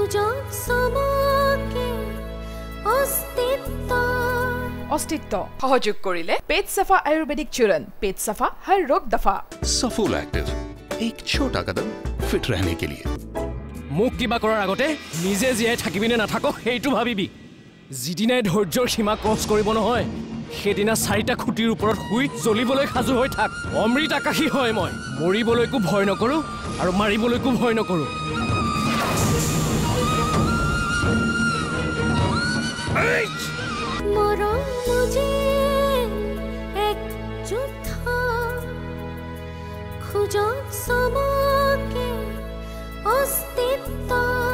অস্তিত্ব সহযোগ কৰিলে পেট সাফা আয়ুৰ্বেদিক চূৰণ পেট সাফा हर रोग दफा सफोल एक्टिव एक छोटा कदम फिट रहने के लिए মুখ কিবা কৰাৰ আগতে নিজে জীয়াই থাকিবিনে নাথাকো সেইটো ভাবিবি যিদিনাই ধৈৰ্যৰ সীমা ক্ৰছ কৰিব নহয় সেদিনা চাৰিটা খুঁটিৰ ওপৰত শুই জ্বলিবলৈ সাজু হৈ থাক অমৃত আকাশী হয় মই মৰিবলৈকো ভয় নকৰো আৰু মাৰিবলৈকো ভয় নকৰো মৰম মুঝে এক যুদ্ধ খুঁজক চবকে অস্তিত্ব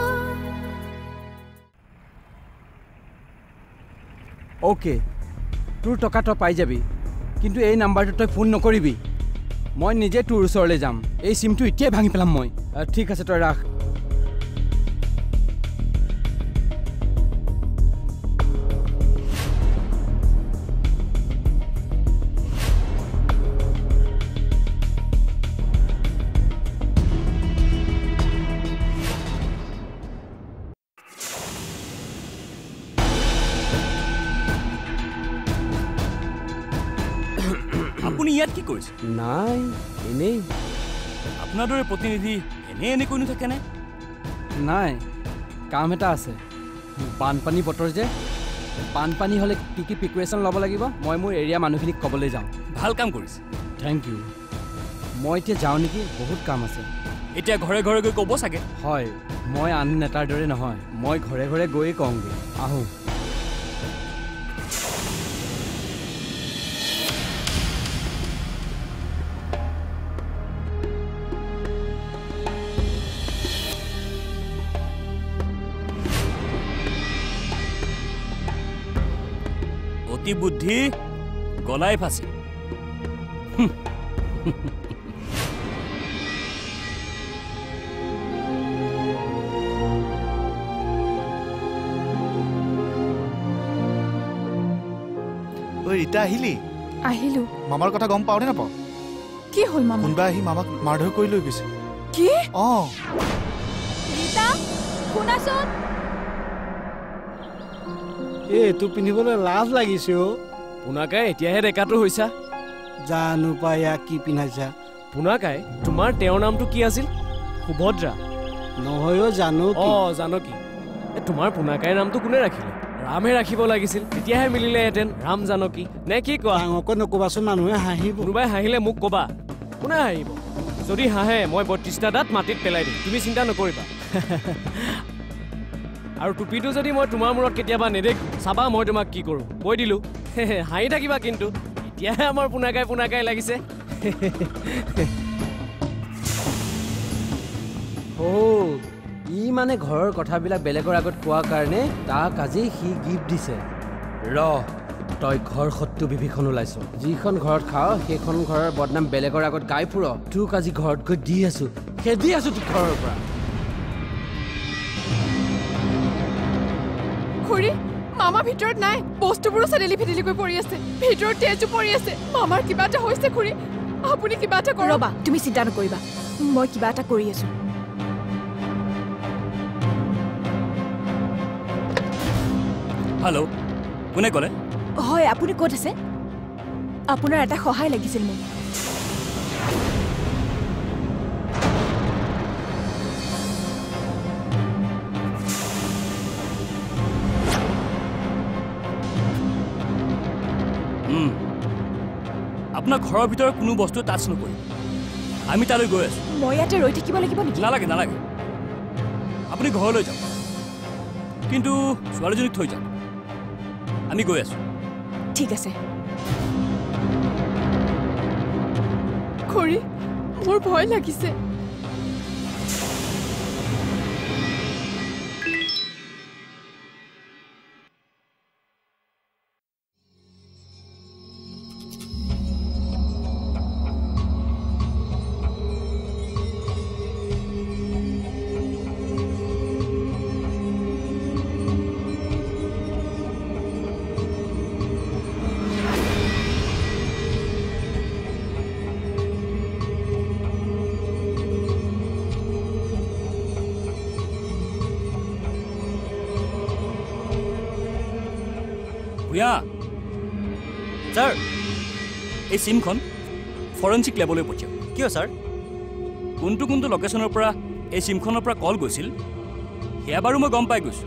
ওকে তোৰ টকা তই পাই যাবি কিন্তু এই নাম্বাৰটো তই ফোন নকৰিবি মই নিজে তোৰ ওচৰলৈ যাম এই সিমটো এতিয়াই ভাঙি পেলাম মই ঠিক আছে তই ৰাখ আপুনি ইয়াত কি কৰিছে নাই এনেই আপোনাৰ দৰে প্ৰতিনিধি এনে কৈ নাথাকে নে নাই কাম এটা আছে বানপানী বতৰ যে বানপানী হ'লে কি কি প্ৰিপাৰেশ্যন ল'ব লাগিব মই মোৰ এৰিয়া মানুহখিনিক ক'বলৈ যাওঁ ভাল কাম কৰিছে থেংক ইউ মই এতিয়া যাওঁ নেকি বহুত কাম আছে এতিয়া ঘৰে ঘৰে গৈ ক'ব চাগে হয় মই আন নেতাৰ দৰে নহয় মই ঘৰে ঘৰে গৈয়ে কওঁগৈ আহোঁ অতি বুদ্ধি গলাই ফাঁচি ৰীতা আহিলি আহিলো মামাৰ কথা গম পাও নে নাপাও কি হ'ল মামা কোনবা আহি মামাক মাৰধৰ কৰি লৈ গৈছে কি ৰীতা শুনাচোন এইটো পিন্ধিবলৈ লাজ লাগিছে অ পুনাকাই এতিয়াহে ডেকাটো হৈছা জানো পায়া কি পিন্ধাইছা পুনাকাই তোমাৰ তেওঁৰ নামটো কি আছিল সুভদ্ৰা নহয় অ জানো জানো কি তোমাৰ পুনাকাইৰ নামটো কোনে ৰাখিলে ৰামে ৰাখিব লাগিছিল তেতিয়াহে মিলিলেহেঁতেন ৰাম জানকী নে কি কোৱা ডাঙৰকৈ নকবাচোন মানুহে হাঁহিব কোনোবাই হাঁহিলে মোক ক'বা কোনে হাঁহিব যদি হাঁহে মই ৩২টা দাঁত মাটিত পেলাই দিম তুমি চিন্তা নকৰিবা আৰু টুপিটো যদি মই তোমাৰ মূৰত কেতিয়াবা নেদেখো চাবা মই তোমাক কি কৰোঁ কৈ দিলোঁ হাঁহি থাকিবা কিন্তু এতিয়াহে আমাৰ পুনাকাই লাগিছে ই মানে ঘৰৰ কথাবিলাক বেলেগৰ আগত কোৱাৰ কাৰণে তাক আজি সি গিফ্ট দিছে তই ঘৰ শত্ৰু বিভীষণ ওলাইছ যিখন ঘৰত খাৱ সেইখন ঘৰৰ বদনাম বেলেগৰ আগত গাই ফুৰ তোক আজি ঘৰত গৈ দি আছো খেদি আছো তোক ঘৰৰ পৰা খুৰী মামা ভিতৰত নাই বস্তুবোৰো চেলেলি ফেটেলিকৈ পৰি আছে ভিতৰত তেজো পৰি আছে মামাৰ কিবা এটা হৈছে খুৰী আপুনি কিবা এটা কৰক ৰবা তুমি চিন্তা নকৰিবা মই কিবা এটা কৰি আছো হেল্ল' কোনে ক'লে হয় আপুনি ক'ত আছে আপোনাৰ এটা সহায় লাগিছিল মোক আপোনাৰ ঘৰৰ ভিতৰত কোনো বস্তু টাচ নকৰিব আমি তালৈ গৈ আছো মই ইয়াতে ৰৈ থাকিব লাগিব নেকি নালাগে আপুনি ঘৰলৈ যাওক কিন্তু ছোৱালীজনীক থৈ যাওক আমি গৈ আছো ঠিক আছে খুৰী মোৰ ভয় লাগিছে ভূঞা ছাৰ এই চিমখন ফৰেঞ্চিক লেবলৈ পঠিয়াওক কিয় ছাৰ কোনটো কোনটো লোকেশ্যনৰ পৰা এই চিমখনৰ পৰা কল গৈছিল সেয়া বাৰু মই গম পাই গৈছোঁ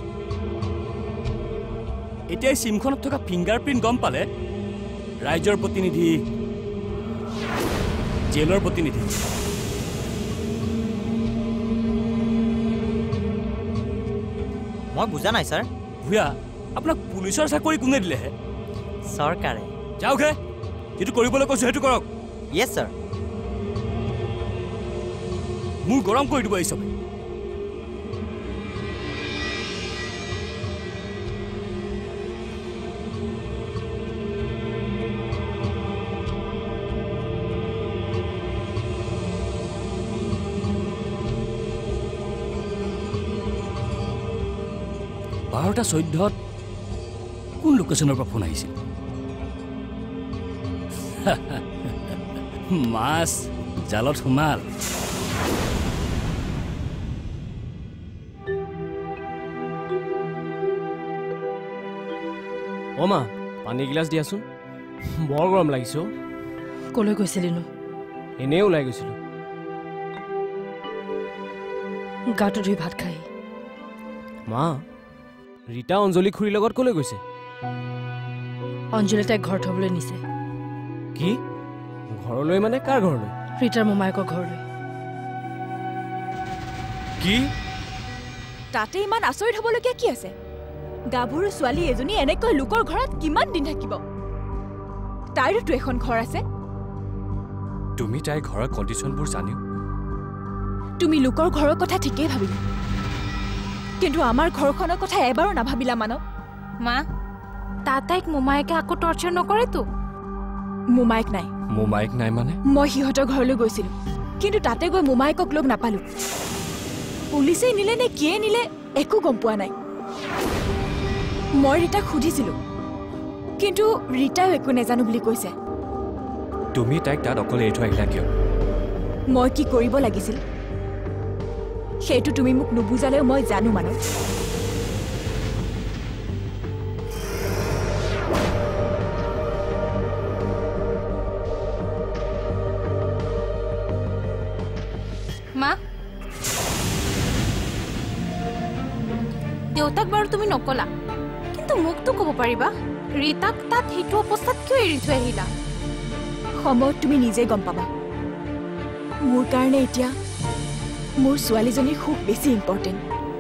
এতিয়া এই চিমখনত থকা ফিংগাৰপ্ৰিণ্ট গম পালে ৰাইজৰ প্ৰতিনিধি জেলৰ প্ৰতিনিধি মই বুজা নাই ছাৰ ভূঞা আপোনাক পুলিচৰ চাকৰি কোনে দিলেহে চৰকাৰে যাওক হে যিটো কৰিবলৈ কৈছোঁ সেইটো কৰক য়েছ ছাৰ মোৰ গৰম কৰি দিব এই চবে বাৰটা 14 কোন লোকেশ্যনৰ পৰা ফোন আহিছিল মাছ জালত সোমাল অ' মা পানী গিলাচ দিয়াচোন বৰ গৰম লাগিছে ক'লৈ গৈছিলিনো এনেই ওলাই গৈছিলোঁ গাটো ধুই ভাত খাই মা ৰীতা অঞ্জলি খুৰীৰ লগত ক'লৈ গৈছে অঞ্জলি তাইক ঘৰ থ'বলৈ নিছে কি ঘৰলৈ মানে কাৰ ঘৰলৈ ৰীতাৰ মোমায়েকৰ ঘৰলৈ কি তাতে ইমান আচৰিত হ'বলগীয়া কি আছে গাভৰু ছোৱালী এজনী এনেকৈ লোকৰ ঘৰত কিমান দিন থাকিব তাইৰোতো এখন ঘৰ আছে তুমি তাইৰ ঘৰৰ কণ্ডিশ্যনবোৰ জানিও তুমি লোকৰ ঘৰৰ কথা ঠিকেই ভাবিলা কিন্তু আমাৰ ঘৰখনৰ কথা এবাৰো নাভাবিলা মানৱ মা তাইক মোমায়েকে আকৌ টৰ্চাৰ নকৰেতো মোমায়েক নাই মানে মই সিহঁতৰ ঘৰলৈ গৈছিলোঁ কিন্তু তাতে গৈ মোমায়েকক লগ নাপালোঁ পুলিচে নিলে নে কিয়ে নিলে একো গম পোৱা নাই মই ৰীতাক সুধিছিলোঁ কিন্তু ৰীতাও একো নেজানো বুলি কৈছে তুমি তাইক তাত অকলে এৰি থৈ আহিলা কিয় মই কি কৰিব লাগিছিল সেইটো তুমি মোক নুবুজালেও মই জানো মানৱ মা দেউতাক বাৰু তুমি নকলা কিন্তু মোকতো ক'ব পাৰিবা ৰীতাক তাত সেইটো অৱস্থাত কিয় এৰি থৈ আহিলা সময়ত তুমি নিজে গম পাবা মোৰ কাৰণে এতিয়া মোৰ ছোৱালীজনীৰ খুব বেছি ইম্পৰ্টেণ্ট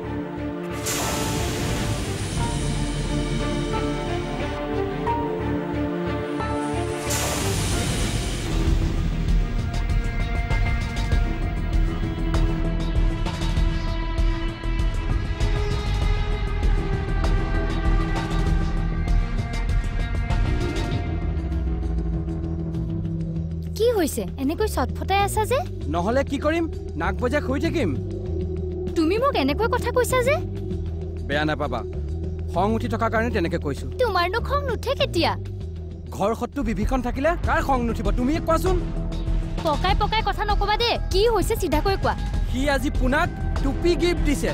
কি হৈছে এনেকৈ চটফটাই আছা যে নহ'লে কি কৰিম নাক বজাই শুই থাকিম তুমি মোক এনেকৈ কথা কৈছা যে বেয়া নাপাবা খং উঠি থকাৰ কাৰণে তেনেকৈ কৈছোঁ তোমাৰনো খং নুঠে কেতিয়া ঘৰ শত্ৰু বিভীষণ থাকিলে কাৰ খং নুঠিব তুমিয়ে কোৱাচোন পকাই পকাই কথা নকবা দে কি হৈছে চিধাকৈ কোৱা সি আজি পুনাক টুপি গিফ্ট দিছে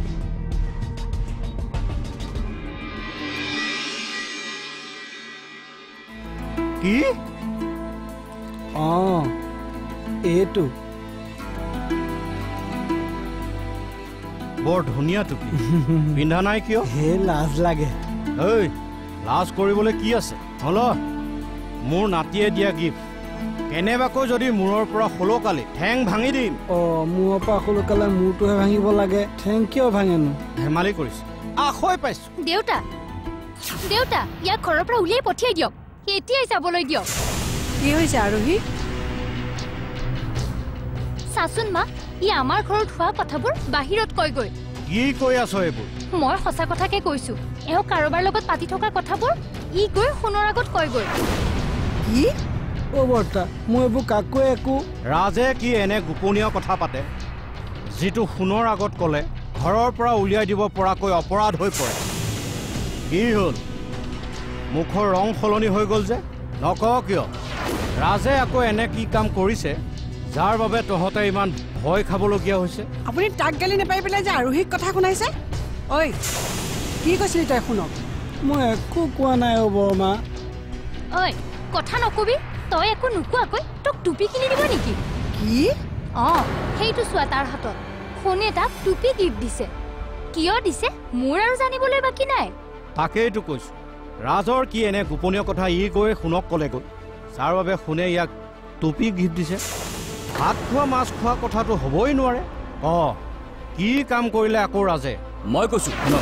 কি অঁ এইটো বৰ ধুনীয়া টুপি পিন্ধা নাই কিয় হে লাজ লাগে ঐ লাজ কৰিবলৈ কি আছে হল মোৰ নাতিয়ে দিয়া গিফ্ট কেনেবাকৈ যদি মূৰৰ পৰা সলকালি ঠেং ভাঙি দিম অঁ মূৰৰ পৰা সলকালে মূৰটোহে ভাঙিব লাগে ঠেং কিয় ভাঙেনো ধেমালি কৰিছো আখৈ পাইছো দেউতা দেউতা ইয়াক ঘৰৰ পৰা উলিয়াই পঠিয়াই দিয়ক এতিয়াই যাবলৈ দিয়ক কি হৈছে আৰোহী চাচোন মা ই আমাৰ ঘৰত হোৱা কথাবোৰ বাহিৰত কয়গৈ কি কৈ আছ এইবোৰ মই সঁচা কথাকে কৈছো এওঁ কাৰোবাৰ লগত পাতি থকা কথাবোৰ ই গৈ সোণৰ আগত কয়গৈ কি অ' বৰ্তা মই এইবোৰ কাকো একো ৰাজে কি এনে গোপনীয় কথা পাতে যিটো সোণৰ আগত ক'লে ঘৰৰ পৰা উলিয়াই দিব পৰাকৈ অপৰাধ হৈ পৰে কি হ'ল মুখৰ ৰং সলনি হৈ গ'ল যে নকওঁ কিয় ৰাজে আকৌ এনে কি কাম কৰিছে যাৰ বাবে তহঁতে ইমান ভয় খাবলগীয়া হৈছে আপুনি তাক গালি নাপাই পেলাই যে আৰোহীক কথা শুনাইছে ঐ কি কৈছিলি তই শুনক মই একো কোৱা নাই অ' বৰমা। ঐ কথা নকবি, তই একো নোকোৱাকৈ তোক টুপি কিনি দিব নেকি? কি? অঁ সেইটো চোৱা, তাৰ হাতত সোণে তাক টুপি গিফ্ট দিছে। কিয় দিছে মোৰ আৰু জানিবলৈ বাকী নাই। তাকেইতো কৈছো, ৰাজৰ কি এনে গোপনীয় কথা ই গৈ সোণক ক'লেগৈ, যাৰ বাবে সোণে ইয়াক টুপি গিফ্ট দিছে। ভাত খোৱা মাছ খোৱা কথাটো হ'বই নোৱাৰে। কি কাম কৰিলে আকৌ ৰাজে? মই কৈছো শুনক,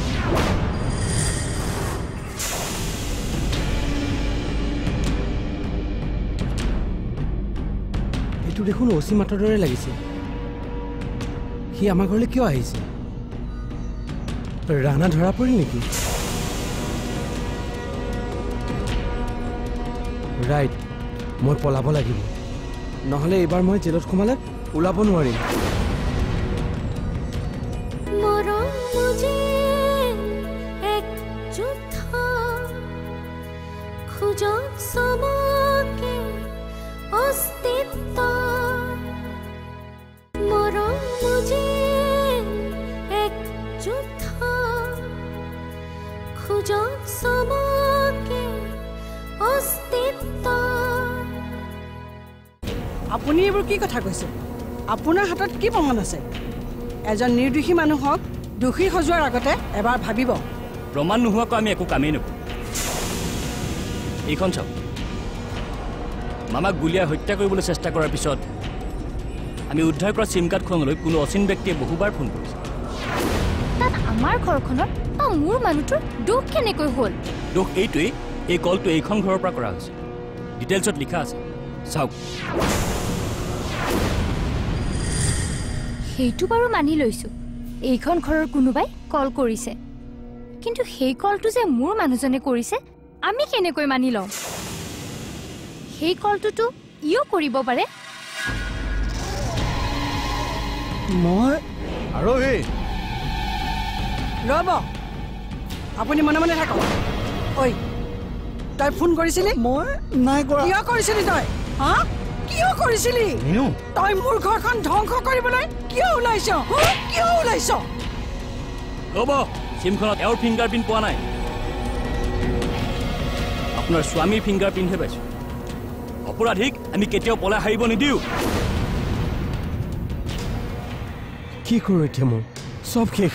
এইটো দেখোন অচি মাতৰ দৰে লাগিছে। সি আমাৰ ঘৰলৈ কিয় আহিছে? ৰাণা ধৰা পৰিল নেকি? ৰাইট, মই পলাব লাগিব, নহ'লে এইবাৰ মই জেলত সোমালে ওলাব নোৱাৰিম। আপুনি এইবোৰ কি কথা কৈছে? আপোনাৰ হাতত কি প্ৰমাণ আছে? এজন নিৰ্দোষী মানুহক দোষী সজোৱাৰ আগতে এবাৰ ভাবিব। প্ৰমাণ নোহোৱাকৈ আমি একো কামেই নকৰোঁ। এইখন চাওক, মামাক গুলীয়াই হত্যা কৰিবলৈ চেষ্টা কৰাৰ পিছত আমি উদ্ধাৰ কৰা চিম কাৰ্ডখনলৈ কোনো অচিন ব্যক্তিয়ে বহুবাৰ ফোন কৰিছে। তাত আমাৰ ঘৰখনত মোৰ মানুহটোৰ দুখ কেনেকৈ হ'ল? দুখ এইটোৱেই, এই কলটো এইখন ঘৰৰ পৰা কৰা হৈছে। ডিটেইলছত লিখা আছে, চাওক। সেইটো বাৰু মানি লৈছো, এইখন ঘৰৰ কোনোবাই কল কৰিছে, কিন্তু সেই কলটো যে মোৰ মানুহজনে কৰিছে আমি কেনেকৈ মানি লওঁ? সেই কলটোতো ইও কৰিব পাৰে। মই আৰু ৰ'ব, আপুনি মনে মনে থাকক। ঐ তই ফোন কৰিছিলি? মই নাই কৰা। কিয় কৰিছিলি তই? হা কিয় কৰিছিলি? তই মোৰ ঘৰখন ধ্বংস কৰিবলৈ কিয় ওলাইছ? কিয় ওলাইছ? ৰ'ব, চিমখনত এওঁৰ ফিংগাৰ প্ৰিণ্ট পোৱা নাই, আপোনাৰ স্বামীৰ ফিংগাৰ প্ৰিণ্টহে পাইছোঁ। অপৰাধীক আমি কেতিয়াও পলাই হাৰিব নিদিওঁ। কি কৰোঁ এতিয়া? মোৰ চব শেষ।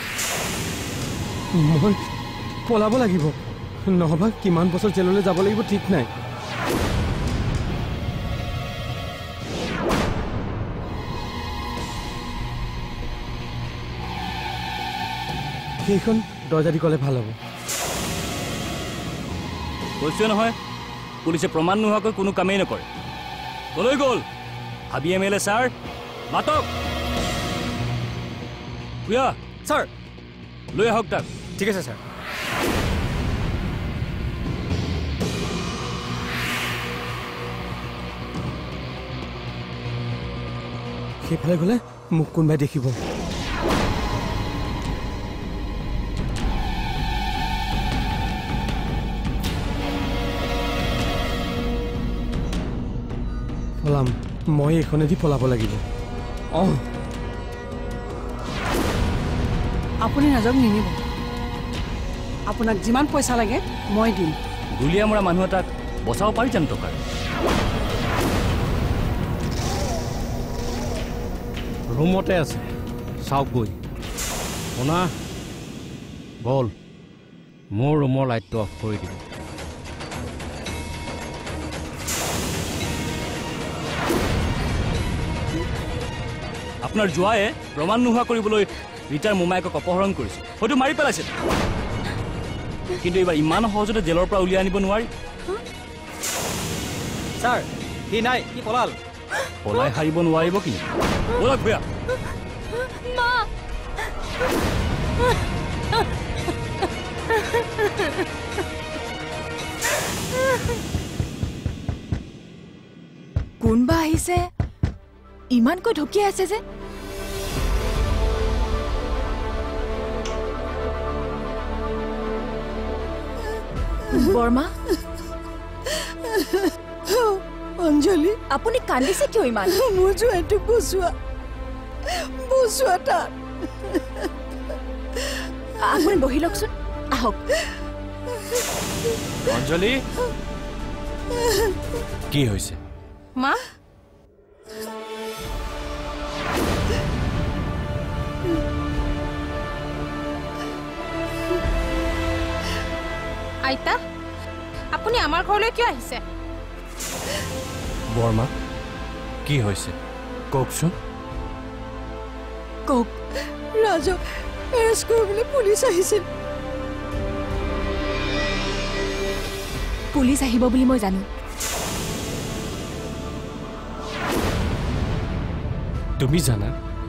মই পলাব লাগিব, নহবা কিমান বছৰ জেললৈ যাব লাগিব ঠিক নাই। সেইখন দৰ্জা দি ক'লে ভাল হ'ব। কৈছোৱে নহয়, পুলিচে প্ৰমাণ নোহোৱাকৈ কোনো কামেই নকৰে। কলৈ গ'ল হাবি MLA ছাৰ? মাতক। প্ৰিয়া ছাৰ। লৈ আহক তাক। ঠিক আছে ছাৰ। সেইফালে গ'লে মোক কোনোবাই দেখিব। পলাম, মই এইখনেদি পলাব লাগিব। আপুনি নাযাওক, নিনিব। আপোনাক যিমান পইচা লাগে মই দিম। গুলীয়া মৰা মানুহ এটাক বচাব পাৰি জানো টকাৰ? ৰুমতে আছে, চাওক গৈ। শুনা, বল মোৰ ৰুমৰ লাইটটো অফ কৰি দিব। আপোনাৰ জোৱায়ে প্ৰমাণ নোহোৱা কৰিবলৈ ৰীতাৰ মোমায়েকক অপহৰণ কৰিছে, হয়তো মাৰি পেলাইছিল, কিন্তু এইবাৰ ইমান সহজতে জেলৰ পৰা উলিয়াই আনিব নোৱাৰি। ছাৰ সি নাই, সি পলাল। পলাই হাৰিব নোৱাৰিব কিন্তু। ব'লক বেয়া। কোনবা আহিছে, ইমানকৈ ঢকিয়াই আছে যে? বৰ্মা, অঞ্জলি, আপুনি কান্দিছে কিয় ইমান? মোৰ জোৱাইটো বচোৱা তাত। আপুনি বহি লওকচোন, আহক। অঞ্জলি কি হৈছে মা আইতা আপুনি আমাৰ ঘৰলৈ কিয় আহিছে বৰ্মা কি হৈছে কওকচোন কওক ৰাজক এৰেষ্ট কৰিবলৈ পুলিচ আহিছিল পুলিচ আহিব বুলি মই জানো তুমি জানা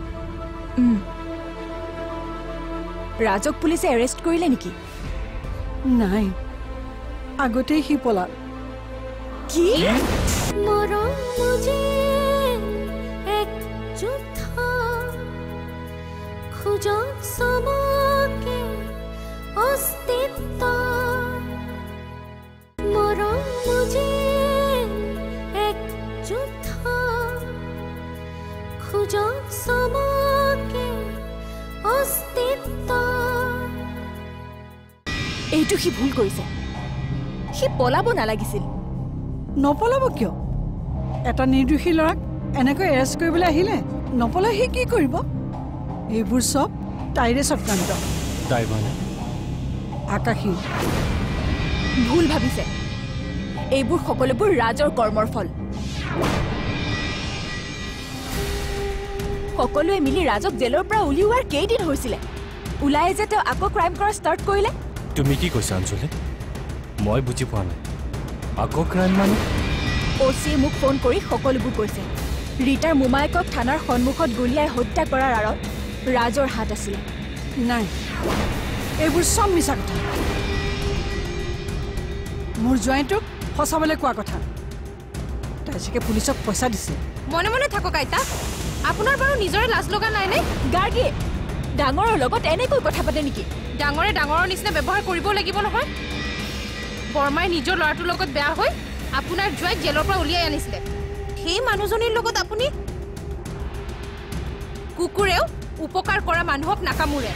ৰাজক পুলিচে এৰেষ্ট কৰিলে নেকি নাই আগতেই সি পলাল কি মৰম মুজে এক যুদ্ধ খুজক সবকে অস্তিত্ব মৰম মুজে এক যুদ্ধ খুজক সবকে অস্তিত্ব এইটো সি ভুল কৰিছে সি পলাব নালাগিছিল নপলাব কিয় এটা নিৰ্দোষী ল'ৰাক এনেকৈ এৰেষ্ট কৰিবলৈ আহিলে নপলাই সি কি কৰিব এইবোৰ চব তাইৰে চক্ৰান্ত তাই মানে আকাশী ভুল ভাবিছে এইবোৰ সকলোবোৰ ৰাজৰ কৰ্মৰ ফল সকলোৱে মিলি ৰাজক জেলৰ পৰা উলিওৱাৰ কেইদিন হৈছিলে ওলাই যে তেওঁ আকৌ ক্ৰাইম কৰা ষ্টাৰ্ট কৰিলে তুমি কি কৈছা অঞ্জলি মই বুজি পোৱা নাই আকৌ ক্ৰাইম মানে অচিয়ে মোক ফোন কৰি সকলোবোৰ কৈছে ৰীতাৰ মোমায়েকক থানাৰ সন্মুখত গুলীয়াই হত্যা কৰাৰ আঁৰত ৰাজৰ হাত আছিল নাই এইবোৰ চব মিছা কথা মোৰ জোঁৱাইটোক ফচাবলৈ কোৱা কথা তাই চাগে পুলিচক পইচা দিছে মনে মনে থাকক আইতা আপোনাৰ বাৰু নিজৰে লাজ লগা নাইনে গাৰ্গী ডাঙৰৰ লগত এনেকৈ কথা পাতে নেকি ডাঙৰে ডাঙৰৰ নিচিনা ব্যৱহাৰ কৰিব লাগিব নহয় বৰ্মাই নিজৰ ল'ৰাটোৰ লগত বেয়া হৈ আপোনাৰ জোঁৱাইক জেলৰ পৰা উলিয়াই আনিছিলে সেই মানুহজনীৰ লগত আপুনি কুকুৰেও উপকাৰ কৰা মানুহক নাকামোৰে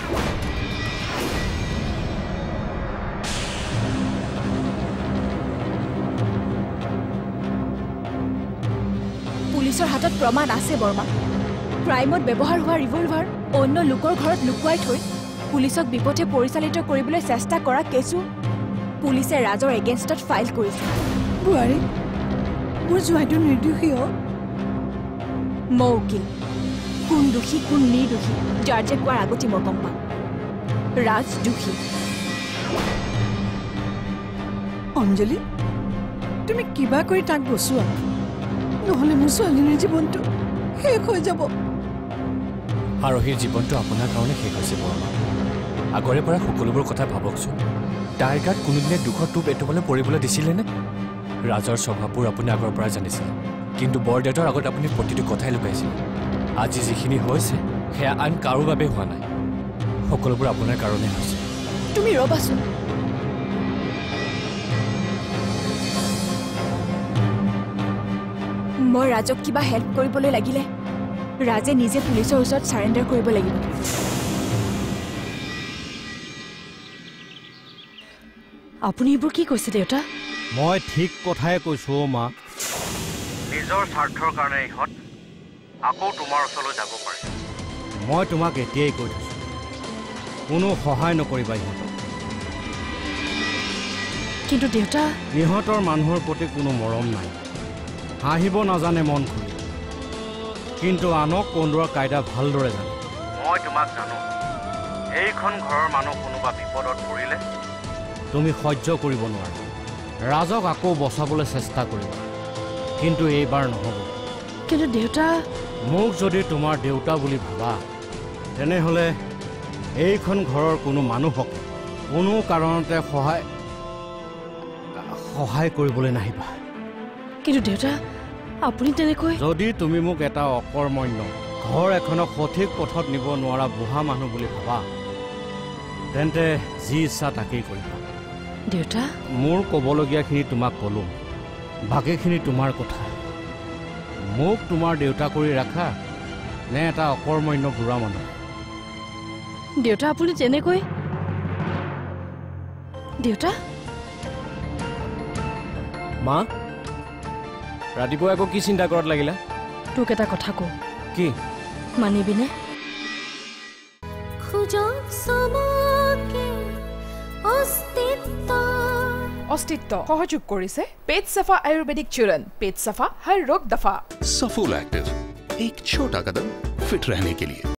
পুলিচৰ হাতত প্ৰমাণ আছে বৰ্মা ক্ৰাইমত ব্যৱহাৰ হোৱা ৰিভলভাৰ অন্য লোকৰ ঘৰত লুকুৱাই থৈ পুলিচক বিপথে পৰিচালিত কৰিবলৈ চেষ্টা কৰা কেছো পুলিচে ৰাজৰ এগেইনষ্টত ফাইল কৰিছে বোৱাৰী মোৰ জোঁৱাইটো নিৰ্দোষী মই উকিল কোন দোষী কোন নিৰ্দোষী জাৰ্জে কোৱাৰ আগতে মই গম পাম ৰাজ দোষী অঞ্জলি তুমি কিবা কৰি তাক বচোৱা নহ'লে মোৰ ছোৱালীজনীৰ জীৱনটো শেষ হৈ যাব আৰোহীৰ জীৱনটো আপোনাৰ কাৰণে শেষ হৈছে বৰ্মা আগৰে পৰা সকলোবোৰ কথা ভাবকচোন তাইৰ গাত কোনোদিনে দুখৰ টোপ এটোপালে পৰিবলৈ দিছিলেনে ৰাজৰ স্বভাৱবোৰ আপুনি আগৰ পৰা জানিছিল কিন্তু বৰদেউতাৰ আগত আপুনি প্ৰতিটো কথাই লুকাইছিল আজি যিখিনি হৈছে সেয়া আন কাৰো বাবে হোৱা নাই সকলোবোৰ আপোনাৰ কাৰণে হৈছে তুমি ৰবাচোন মই ৰাজক কিবা হেল্প কৰিবলৈ লাগিলে ৰাজে নিজে পুলিচৰ ওচৰত চাৰেণ্ডাৰ কৰিব লাগিব আপুনি এইবোৰ কি কৈছে দেউতা মই ঠিক কথাই কৈছো মা নিজৰ স্বাৰ্থৰ কাৰণে ইহঁত আকৌ তোমাৰ ওচৰলৈ যাব পাৰে মই তোমাক এতিয়াই কৈ থৈছো কোনো সহায় নকৰিবা ইহঁতক কিন্তু দেউতা ইহঁতৰ মানুহৰ প্ৰতি কোনো মৰম নাই হাঁহিব নাজানে মন খুলি কিন্তু আনক কন্দোৱাৰ কাইদা ভালদৰে জানে মই তোমাক জানো এইখন ঘৰৰ মানুহ কোনোবা বিপদত পৰিলে তুমি সহ্য কৰিব নোৱাৰা ৰাজক আকৌ বচাবলৈ চেষ্টা কৰিবা কিন্তু এইবাৰ নহ'ব কিন্তু দেউতা মোক যদি তোমাৰ দেউতা বুলি ভাবা তেনেহ'লে এইখন ঘৰৰ কোনো মানুহক কোনো কাৰণতে সহায় কৰিবলৈ নাহিবা কিন্তু দেউতা আপুনি তেনেকৈ যদি তুমি মোক এটা অকৰ্মণ্য ঘৰ এখনক সঠিক পথত নিব নোৱাৰা বুঢ়া মানুহ বুলি ভাবা তেন্তে যি ইচ্ছা তাকেই কৰিবা দেউতা মোৰ ক'বলগীয়াখিনি তোমাক ক'লো বাকীখিনি তোমাৰ কথা মোক তোমাৰ দেউতা কৰি ৰাখা নে এটা অকৰ্মণ্য বুঢ়া মানুহ দেউতা আপুনি তেনেকৈ দেউতা মা ৰাতিপুৱা আকৌ কি চিন্তা কৰাত লাগিলা তোক এটা কথা কওঁ কি মানিবিনে অস্তিত্ব সহযোগ কৰিছে পেট সাফা আয়ুৰ্বেদিক চূৰণ পেট সাফা हर रोग दफा सफूल एक्टिव एक छोटा कदम फिट रहने के लिए